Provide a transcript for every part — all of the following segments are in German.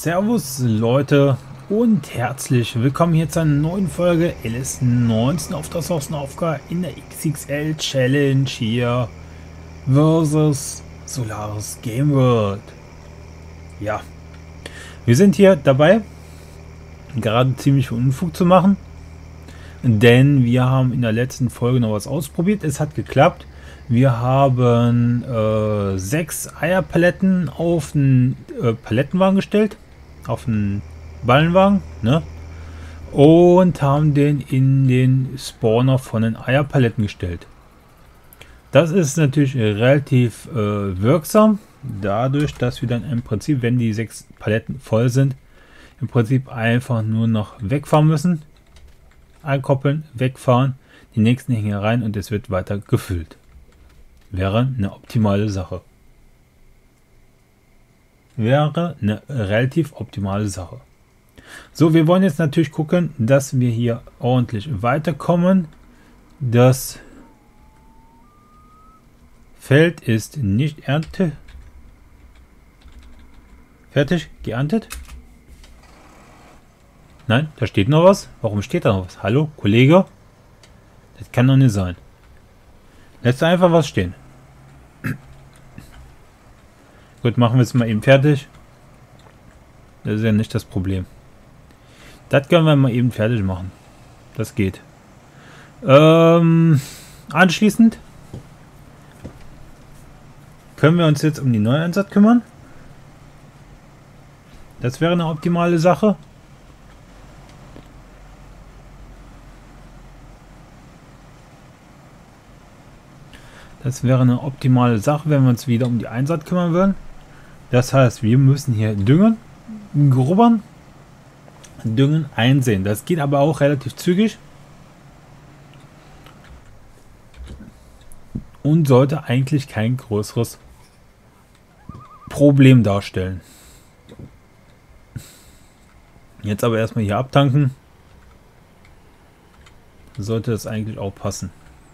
Servus Leute und herzlich willkommen hier zu einer neuen Folge LS19 auf der Sosnowka in der XXL Challenge hier versus Solaris Game World. Ja, wir sind hier dabei, gerade ziemlich viel Unfug zu machen, denn wir haben in der letzten Folge noch was ausprobiert. Es hat geklappt. Wir haben 6 Eierpaletten auf einen Palettenwagen gestellt, auf einen Ballenwagen, ne? Und haben den in den Spawner von den Eierpaletten gestellt. Das ist natürlich relativ wirksam, dadurch, dass wir dann im Prinzip, wenn die 6 Paletten voll sind, im Prinzip einfach nur noch wegfahren müssen. Einkoppeln, wegfahren, die nächsten hängen rein und es wird weiter gefüllt. Wäre eine optimale Sache. Wäre eine relativ optimale Sache. So, wir wollen jetzt natürlich gucken, dass wir hier ordentlich weiterkommen. Das Feld ist nicht ernte. Fertig? Geerntet? Nein, da steht noch was. Warum steht da noch was? Hallo, Kollege? Das kann doch nicht sein. Lässt einfach was stehen. Gut, machen wir es mal eben fertig. Das ist ja nicht das Problem. Das können wir mal eben fertig machen. Das geht. Anschließend können wir uns jetzt um die Neueinsatz kümmern. Das wäre eine optimale Sache. Das wäre eine optimale Sache, wenn wir uns wieder um die Einsatz kümmern würden. Das heißt, wir müssen hier düngen, grubbern, düngen, einsehen. Das geht aber auch relativ zügig. Und sollte eigentlich kein größeres Problem darstellen. Jetzt aber erstmal hier abtanken. Sollte das eigentlich auch passen.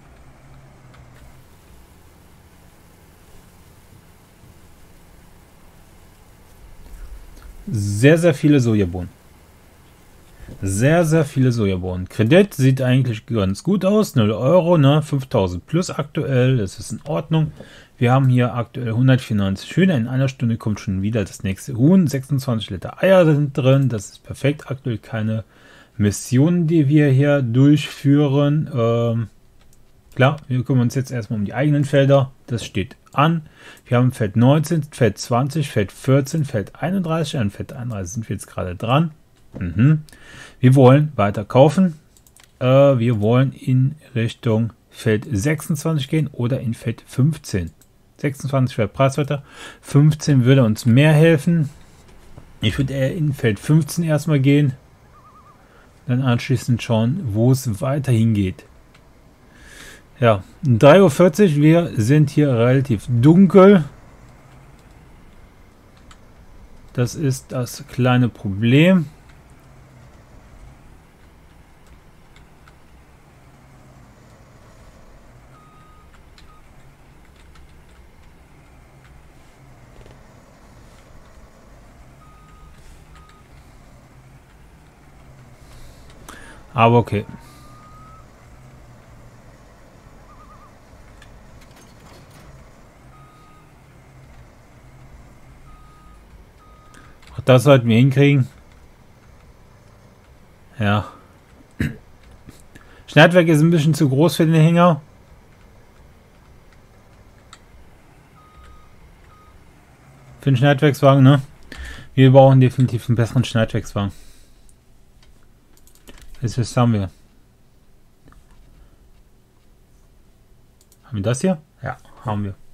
Sehr, sehr viele Sojabohnen. Sehr, sehr viele Sojabohnen. Kredit sieht eigentlich ganz gut aus. 0 Euro, ne? 5000 plus aktuell. Das ist in Ordnung. Wir haben hier aktuell 194 Hühner. In einer Stunde kommt schon wieder das nächste Huhn. 26 Liter Eier sind drin. Das ist perfekt. Aktuell keine Missionen, die wir hier durchführen. Klar, wir kümmern uns jetzt erstmal um die eigenen Felder. Das steht an. Wir haben Feld 19, Feld 20, Feld 14, Feld 31. An Feld 31 sind wir jetzt gerade dran. Wir wollen weiter kaufen. Wir wollen in Richtung Feld 26 gehen oder in Feld 15. 26 wäre preiswerter. 15 würde uns mehr helfen. Ich würde eher in Feld 15 erstmal gehen. Dann anschließend schauen, wo es weiterhin geht. Ja, 3:40 Uhr, wir sind hier relativ dunkel. Das ist das kleine Problem. Aber okay. Das sollten wir hinkriegen. Ja. Schneidwerk ist ein bisschen zu groß für den Hänger. Für den Schneidwerkswagen, ne? Wir brauchen definitiv einen besseren Schneidwerkswagen. Was haben wir? Haben wir das hier? Ja, haben wir.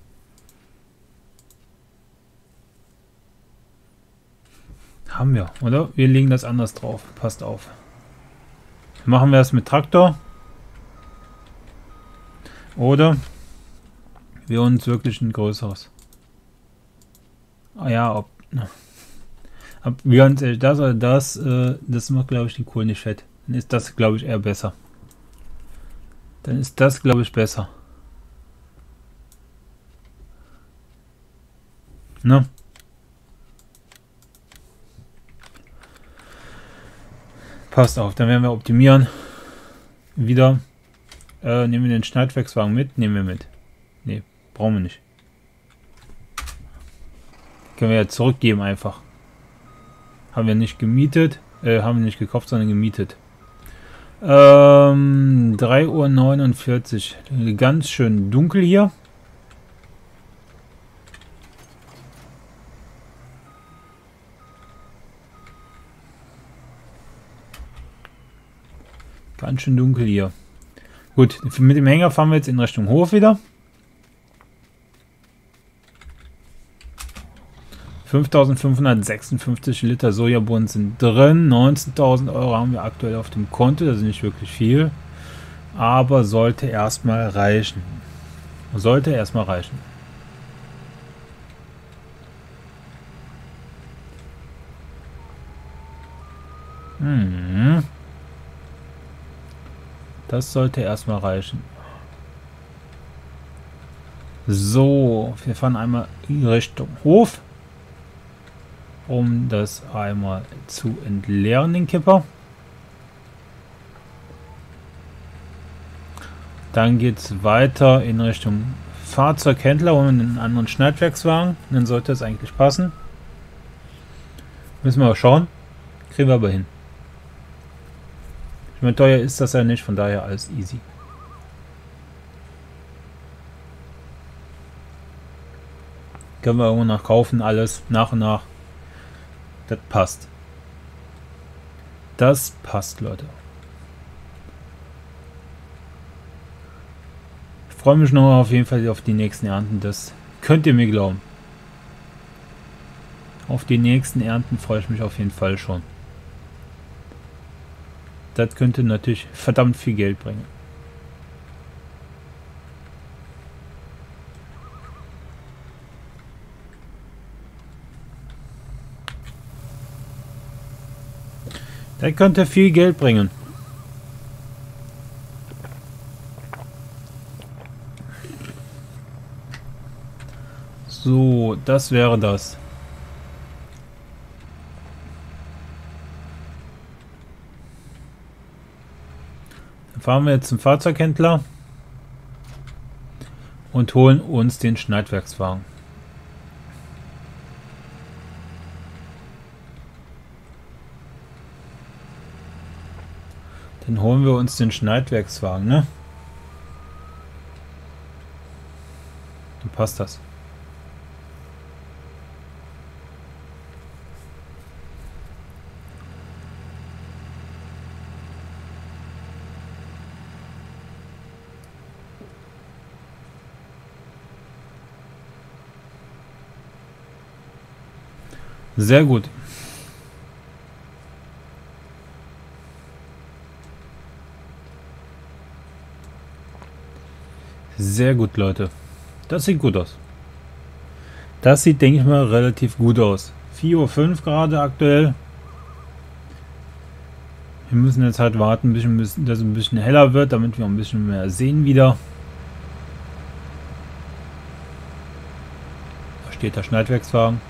Haben wir, oder? Wir legen das anders drauf. Passt auf. Machen wir es mit Traktor. Oder wir uns wirklich ein größeres. Ah ja, ob wir uns das oder das macht, glaube ich, die Kohle nicht fett. Dann ist das, glaube ich, eher besser. Dann ist das, glaube ich, besser. Ne? Passt auf, dann werden wir optimieren. Wieder. Nehmen wir den Schneidwerkswagen mit? Nehmen wir mit. Ne, brauchen wir nicht. Können wir ja zurückgeben einfach. Haben wir nicht gemietet. Haben wir nicht gekauft, sondern gemietet. 3:49 Uhr. Ganz schön dunkel hier. Ganz schön dunkel hier. Gut, mit dem Hänger fahren wir jetzt in Richtung Hof wieder. 5.556 Liter Sojabohnen sind drin. 19.000 Euro haben wir aktuell auf dem Konto. Das ist nicht wirklich viel. Aber sollte erstmal reichen. Sollte erstmal reichen. Das sollte erstmal reichen. So, wir fahren einmal in Richtung Hof, um das einmal zu entleeren, den Kipper. Dann geht es weiter in Richtung Fahrzeughändler und einen anderen Schneidwerkswagen. Dann sollte es eigentlich passen. Müssen wir mal schauen. Kriegen wir aber hin. Ich meine, teuer ist das ja nicht, von daher alles easy. Können wir irgendwo nach kaufen, alles nach und nach. Das passt. Das passt, Leute. Ich freue mich noch auf jeden Fall auf die nächsten Ernten. Das könnt ihr mir glauben. Auf die nächsten Ernten freue ich mich auf jeden Fall schon. Das könnte natürlich verdammt viel Geld bringen. Das könnte viel Geld bringen. So, das wäre das. Dann fahren wir jetzt zum Fahrzeughändler und holen uns den Schneidwerkswagen. Dann holen wir uns den Schneidwerkswagen, ne? Dann passt das. Sehr gut. Sehr gut, Leute. Das sieht gut aus. Das sieht, denke ich mal, relativ gut aus. 4:05 Uhr gerade aktuell. Wir müssen jetzt halt warten, dass es ein bisschen heller wird, damit wir ein bisschen mehr sehen wieder. Da steht der Schneidwerkswagen.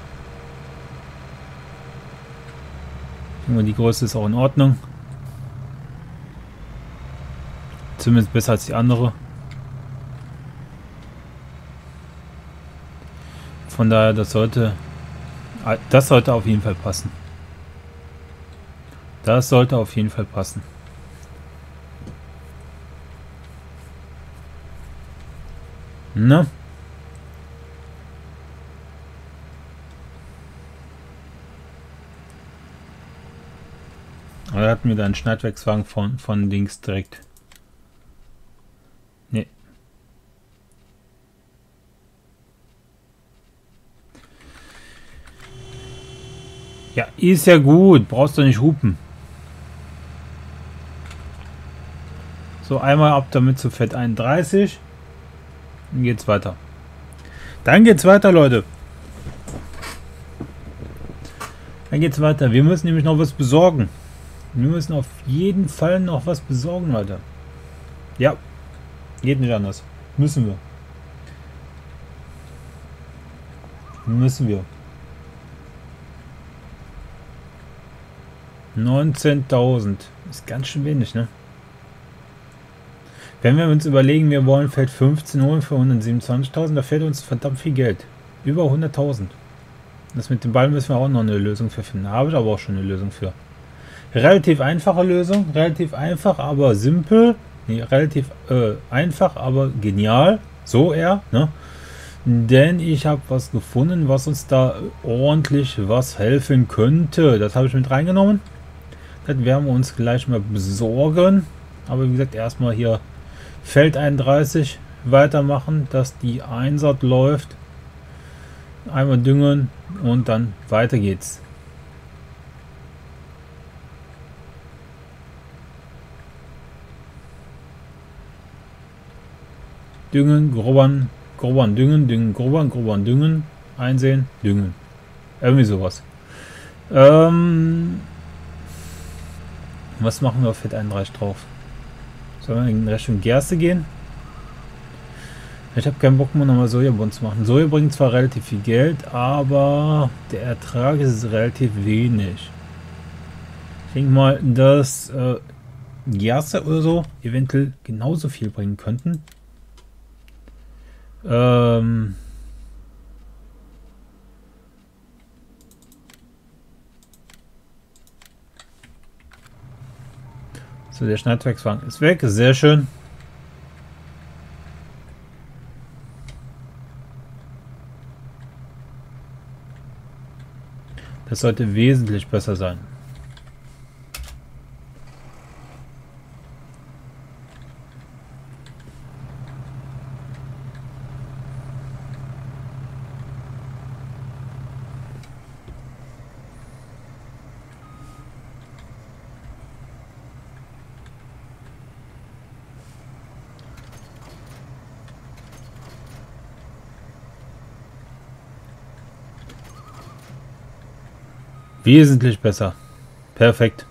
Die Größe ist auch in Ordnung. Zumindest besser als die andere. Von daher, das sollte auf jeden Fall passen. Das sollte auf jeden Fall passen. Ne? Oder hatten wir da einen Schneidwerkswagen von links direkt? Ne. Ja, ist ja gut. Brauchst du nicht hupen. So, einmal ab damit zu Fett 31. Dann geht's weiter. Dann geht's weiter, Leute. Dann geht's weiter. Wir müssen nämlich noch was besorgen. Wir müssen auf jeden Fall noch was besorgen, Leute. Ja, geht nicht anders. Müssen wir. Müssen wir. 19.000. Ist ganz schön wenig, ne? Wenn wir uns überlegen, wir wollen Feld 15 holen für 127.000, da fehlt uns verdammt viel Geld. Über 100.000. Das mit dem Ball müssen wir auch noch eine Lösung für finden. Da habe ich aber auch schon eine Lösung für. Relativ einfache Lösung. Relativ einfach, aber simpel. Nee, relativ einfach, aber genial. So eher, ne? Denn ich habe was gefunden, was uns da ordentlich was helfen könnte. Das habe ich mit reingenommen. Das werden wir uns gleich mal besorgen. Aber wie gesagt, erstmal hier Feld 31 weitermachen, dass die Einsaat läuft. Einmal düngen und dann weiter geht's. Düngen, grubbern, grubbern, düngen, düngen, grubbern, grubbern, düngen, einsehen, düngen. Irgendwie sowas. Was machen wir auf Feld 31 drauf? Sollen wir in Richtung Gerste gehen? Ich habe keinen Bock mehr nochmal Sojabohnen zu machen. Soja bringt zwar relativ viel Geld, aber der Ertrag ist relativ wenig. Ich denke mal, dass Gerste oder so eventuell genauso viel bringen könnten. So, der Schneidwerkswagen ist weg, sehr schön. Das sollte wesentlich besser sein. Wesentlich besser. Perfekt.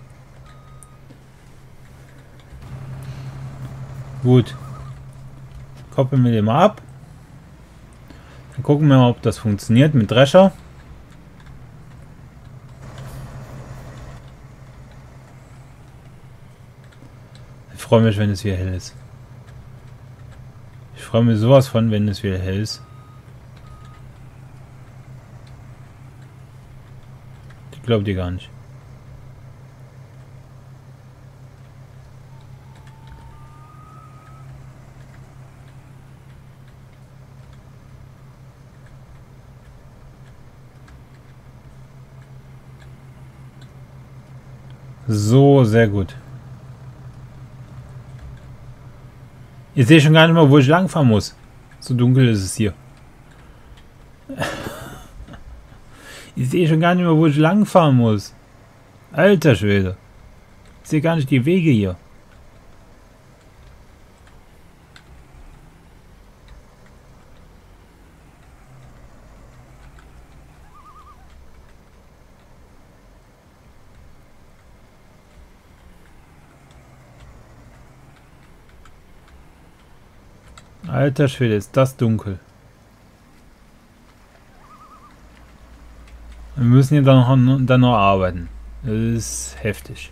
Gut. Koppeln wir den mal ab. Dann gucken wir mal, ob das funktioniert mit Drescher. Ich freue mich, wenn es wieder hell ist. Ich freue mich sowas von, wenn es wieder hell ist. Das glaubt ihr gar nicht. So, sehr gut. Ich sehe schon gar nicht mehr, wo ich langfahren muss. So dunkel ist es hier. Ich sehe schon gar nicht mehr, wo ich langfahren muss. Alter Schwede. Ich sehe gar nicht die Wege hier. Alter Schwede, ist das dunkel. Wir müssen hier dann noch arbeiten. Das ist heftig.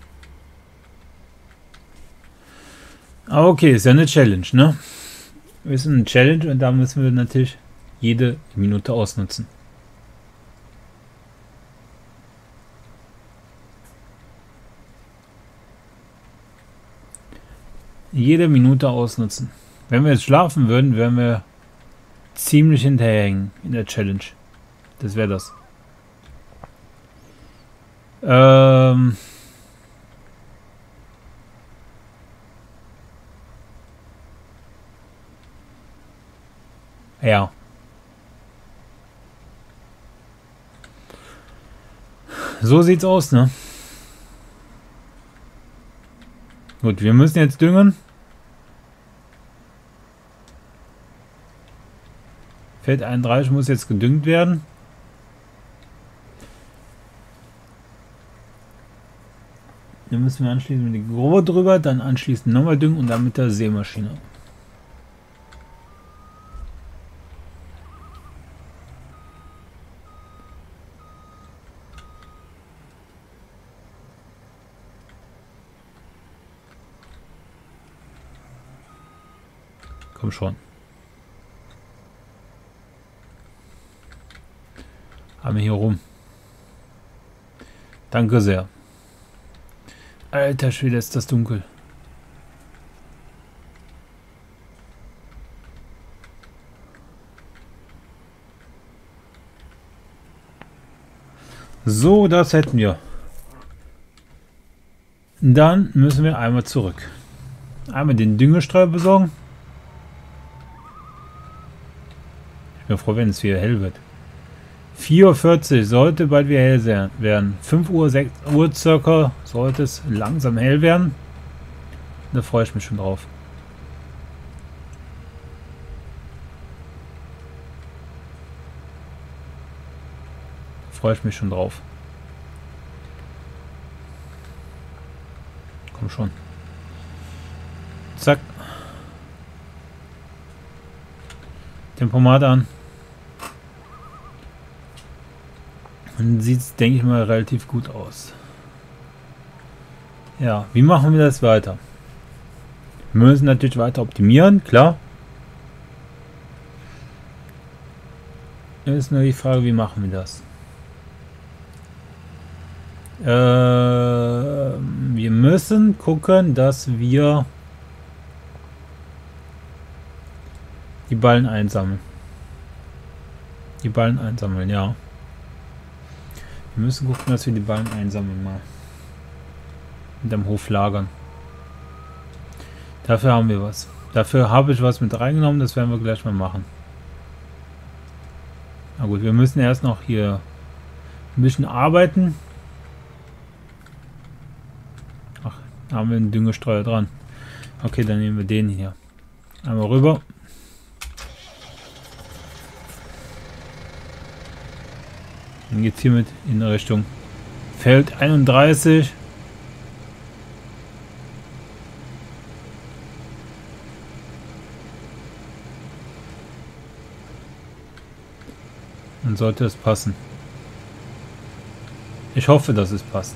Aber okay, ist ja eine Challenge, ne? Wir sind eine Challenge und da müssen wir natürlich jede Minute ausnutzen. Jede Minute ausnutzen. Wenn wir jetzt schlafen würden, wären wir ziemlich hinterherhängen in der Challenge. Das wäre das. Ja. So sieht's aus, ne? Gut, wir müssen jetzt düngen. Feld 31 muss jetzt gedüngt werden. Dann müssen wir anschließend mit der Grobe drüber, dann anschließend nochmal düngen und dann mit der Sämaschine. Komm schon. Haben wir hier rum. Danke sehr. Alter Schwede, ist das dunkel. So, das hätten wir. Dann müssen wir einmal zurück. Einmal den Düngestreuer besorgen. Ich bin froh, wenn es wieder hell wird. 4:40 Uhr sollte bald wieder hell werden. 5 Uhr, 6 Uhr circa sollte es langsam hell werden. Da freue ich mich schon drauf. Freue ich mich schon drauf. Komm schon. Zack. Tempomat an. Dann sieht es, denke ich mal, relativ gut aus. Ja, wie machen wir das weiter? Wir müssen natürlich weiter optimieren, klar. Jetzt ist nur die Frage, wie machen wir das? Wir müssen gucken, dass wir die Ballen einsammeln. Die Ballen einsammeln, ja. Wir müssen gucken, dass wir die Ballen einsammeln mal. Und am Hof lagern. Dafür haben wir was. Dafür habe ich was mit reingenommen, das werden wir gleich mal machen. Na gut, wir müssen erst noch hier ein bisschen arbeiten. Ach, da haben wir einen Düngestreuer dran. Okay, dann nehmen wir den hier. Einmal rüber. Dann geht es hiermit in Richtung Feld 31. Dann sollte es passen. Ich hoffe, dass es passt.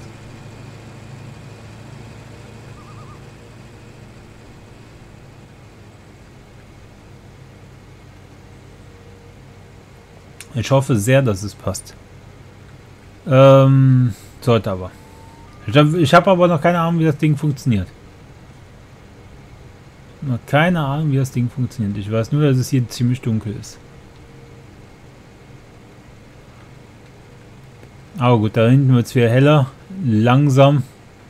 Ich hoffe sehr, dass es passt. Sollte aber. Ich habe aber noch keine Ahnung, wie das Ding funktioniert. Noch keine Ahnung, wie das Ding funktioniert. Ich weiß nur, dass es hier ziemlich dunkel ist. Aber gut, da hinten wird es wieder heller. Langsam.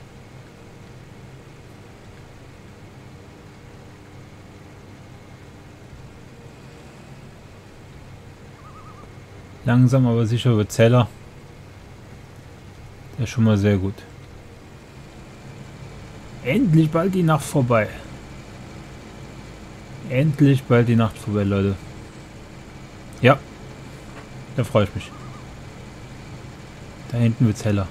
Langsam, aber sicher wird es heller. Das ist schon mal sehr gut. Endlich bald die Nacht vorbei. Endlich bald die Nacht vorbei, Leute. Ja. Da freue ich mich. Da hinten wird es heller.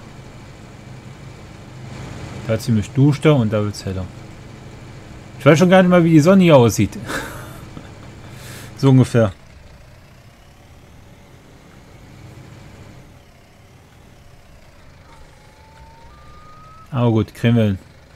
Da ist ziemlich duster und da wird es heller. Ich weiß schon gar nicht mal, wie die Sonne hier aussieht. So ungefähr. Aber gut, kriegen wir hin.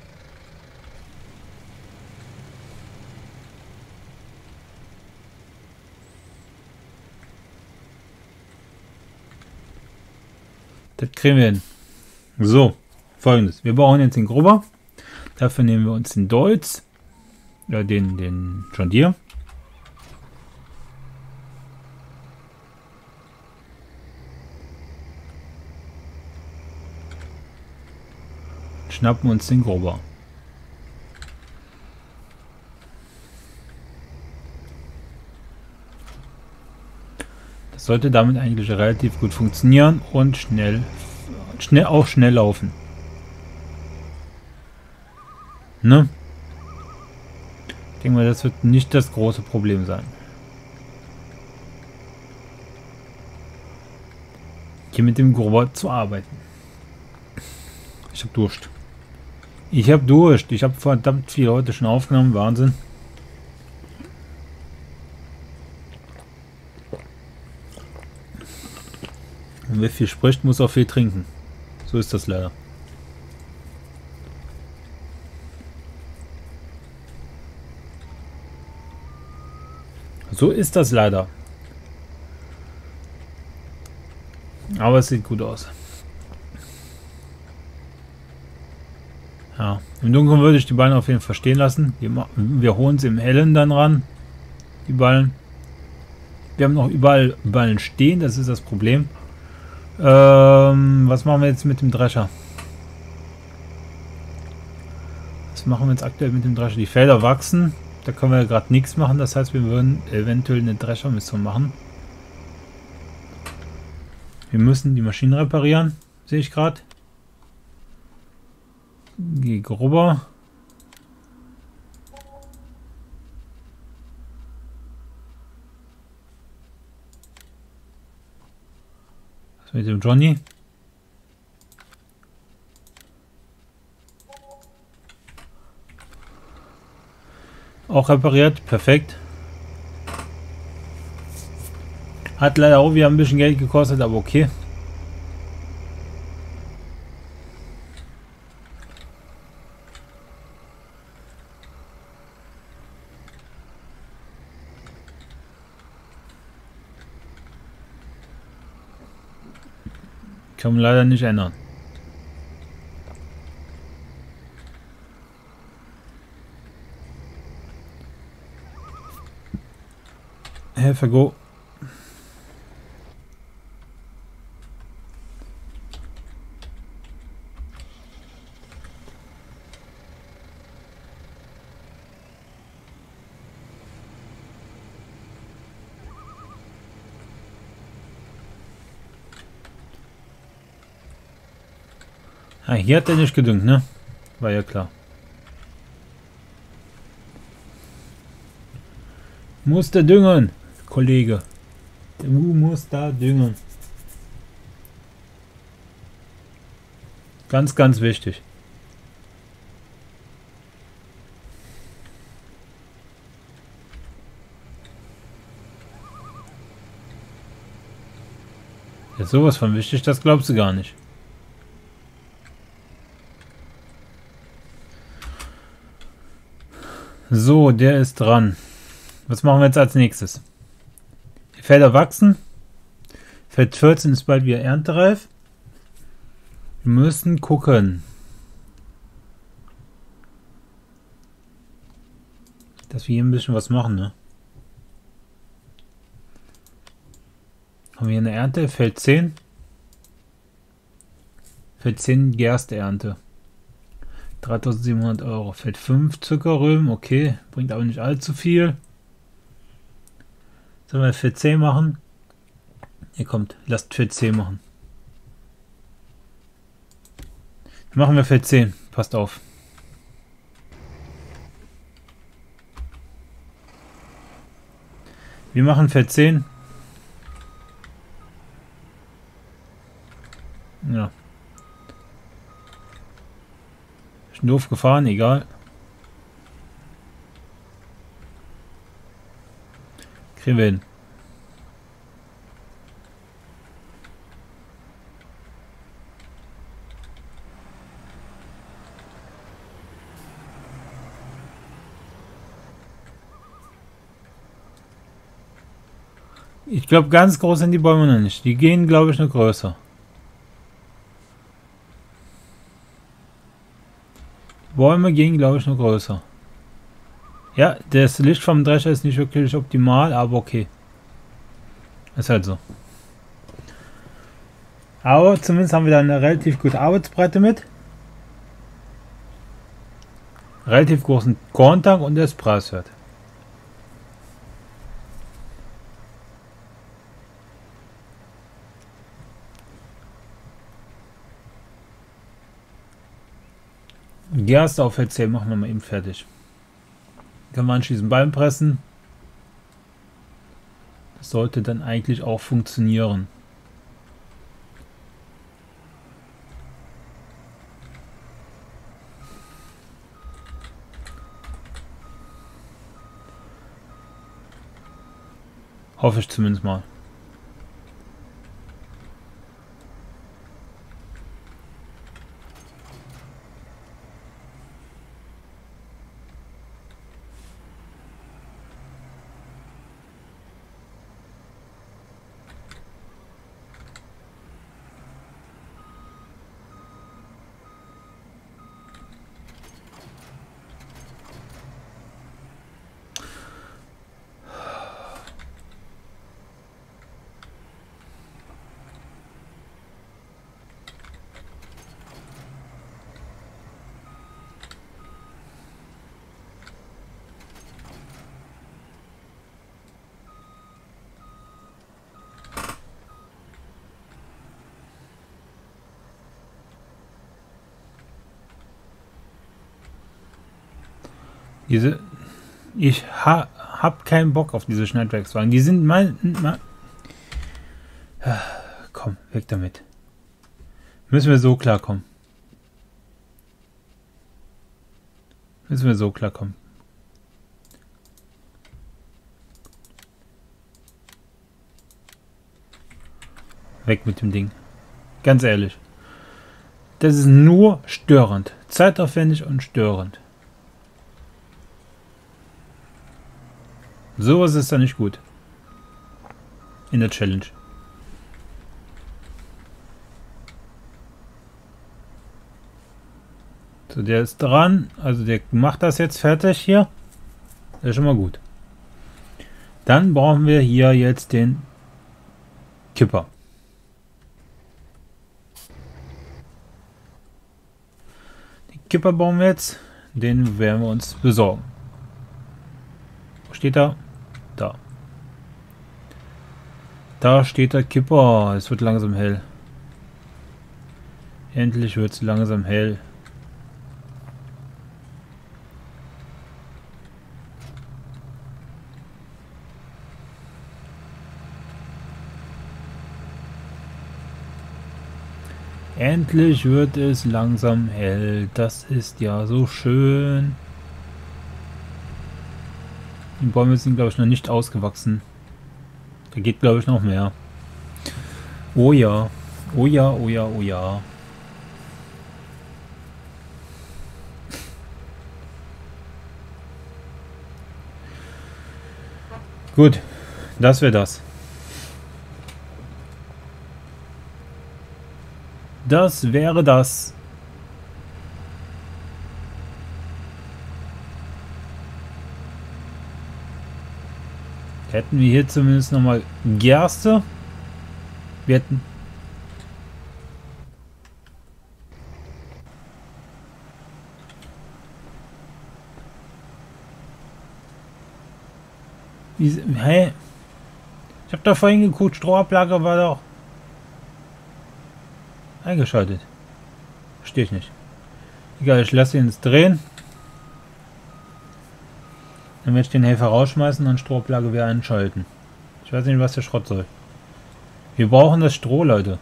Das kriegen wir hin. So, folgendes. Wir brauchen jetzt den Grubber. Dafür nehmen wir uns den Deutz. Den John Deere. Schnappen uns den Grubber. Das sollte damit eigentlich relativ gut funktionieren und schnell laufen. Ne? Ich denke mal, das wird nicht das große Problem sein. Hier mit dem Grubber zu arbeiten. Ich habe Durst. Ich habe Durst. Ich habe verdammt viele heute schon aufgenommen. Wahnsinn. Und wer viel spricht, muss auch viel trinken. So ist das leider. So ist das leider. Aber es sieht gut aus. Ja, im Dunkeln würde ich die Ballen auf jeden Fall stehen lassen. Wir holen sie im Hellen dann ran. Die Ballen. Wir haben noch überall Ballen stehen, das ist das Problem. Was machen wir jetzt mit dem Drescher? Was machen wir jetzt aktuell mit dem Drescher? Die Felder wachsen. Da können wir gerade nichts machen. Das heißt, wir würden eventuell eine Dreschermission machen. Wir müssen die Maschinen reparieren. Sehe ich gerade. Geh rüber. Was mit dem Johnny? Auch repariert. Perfekt. Hat leider auch wieder ein bisschen Geld gekostet, aber okay. Kann man leider nicht ändern. Helfer, go. Ah, hier hat er nicht gedüngt, ne? War ja klar. Muss der düngen, Kollege. Du musst da düngen. Ganz, ganz wichtig. Jetzt sowas von wichtig, das glaubst du gar nicht. So, der ist dran. Was machen wir jetzt als nächstes? Die Felder wachsen. Feld 14 ist bald wieder erntereif. Wir müssen gucken, dass wir hier ein bisschen was machen, ne? Haben wir hier eine Ernte? Feld 10. Feld 10 Gersteernte. 3.700 Euro. Feld 5 Zuckerrüben. Okay, bringt aber nicht allzu viel. Sollen wir Feld 10 machen? Ihr kommt, lasst Feld 10 machen. Machen wir Feld 10. Passt auf. Wir machen Feld 10. Ja. Ist doof gefahren, egal. Kriegen wir hin. Ich glaube, ganz groß sind die Bäume noch nicht. Die gehen, glaube ich, noch größer. Die Bäume gehen, glaube ich, noch größer. Ja, das Licht vom Drescher ist nicht wirklich optimal, aber okay. Ist halt so. Aber zumindest haben wir da eine relativ gute Arbeitsbreite mit. Relativ großen Korntank und der ist preiswert. Gerste auf Feld 10 machen wir mal eben fertig. Können wir anschließend Ballen pressen. Das sollte dann eigentlich auch funktionieren. Hoffe ich zumindest mal. Ich hab keinen Bock auf diese Schneidwerkswagen. Die sind komm, weg damit. Müssen wir so klarkommen. Weg mit dem Ding. Ganz ehrlich. Das ist nur störend. Zeitaufwendig und störend. Sowas ist da nicht gut. In der Challenge. So, der ist dran. Also der macht das jetzt fertig hier. Das ist schon mal gut. Dann brauchen wir hier jetzt den Kipper. Den Kipper bauen wir jetzt. Den werden wir uns besorgen. Wo steht er? Da. Da steht der Kipper. Es wird langsam hell. Endlich wird es langsam hell. Endlich wird es langsam hell. Das ist ja so schön. Die Bäume sind, glaube ich, noch nicht ausgewachsen. Da geht, glaube ich, noch mehr. Oh ja. Oh ja, oh ja, oh ja. Gut. Das wäre das. Das wäre das. Hätten wir hier zumindest nochmal Gerste. Wir hätten... Hä? Ich habe da vorhin geguckt, Strohablage war doch eingeschaltet. Verstehe ich nicht. Egal, ich lasse ihn jetzt drehen. Dann werde ich den Helfer rausschmeißen und Strohablage wieder einschalten. Ich weiß nicht, was der Schrott soll. Wir brauchen das Stroh, Leute.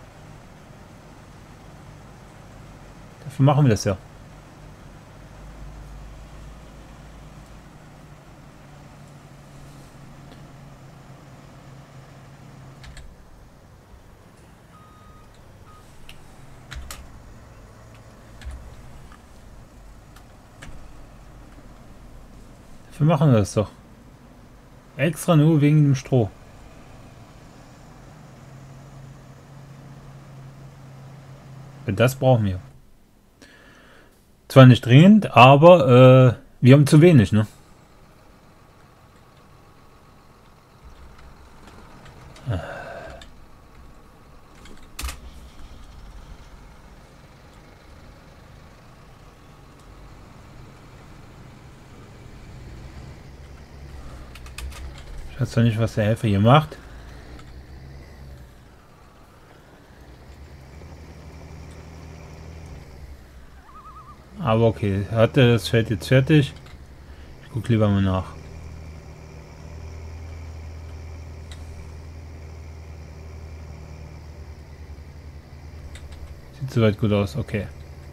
Dafür machen wir das ja. Wir machen das doch. Extra nur wegen dem Stroh. Das brauchen wir. Zwar nicht dringend, aber wir haben zu wenig, ne? Ich weiß zwar nicht, was der Helfer hier macht. Aber okay, hat er das Feld jetzt fertig? Ich gucke lieber mal nach. Sieht soweit gut aus, okay.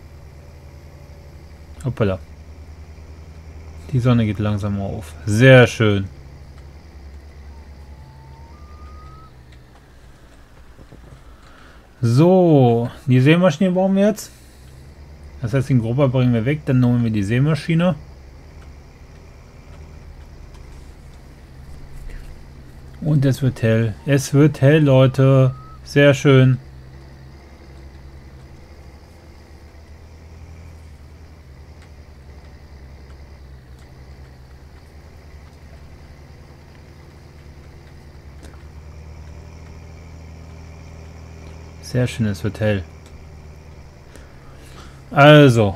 Hoppala. Die Sonne geht langsam auf. Sehr schön. So, die Sämaschine brauchen wir jetzt. Das heißt, den Grubber bringen wir weg, dann nehmen wir die Sämaschine. Und es wird hell. Es wird hell, Leute. Sehr schön. Sehr schön, es wird hell. Also.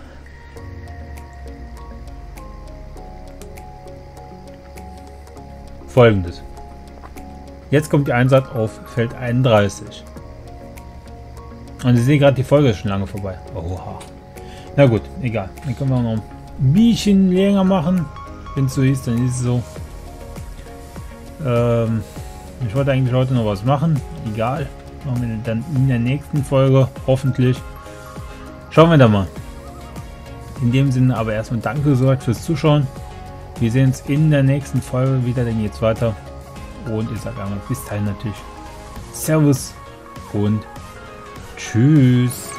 Folgendes. Jetzt kommt die Einsatz auf Feld 31. Und ich sehe gerade, die Folge ist schon lange vorbei. Oha. Na gut, egal. Dann können wir noch ein bisschen länger machen. Wenn es so ist, dann ist es so. Ich wollte eigentlich heute noch was machen. Egal. Machen wir dann in der nächsten Folge. Hoffentlich. Schauen wir da mal. In dem Sinne aber erstmal danke soweit fürs Zuschauen. Wir sehen uns in der nächsten Folge wieder. Dann geht's weiter. Und ich sage einmal bis dahin natürlich Servus und Tschüss.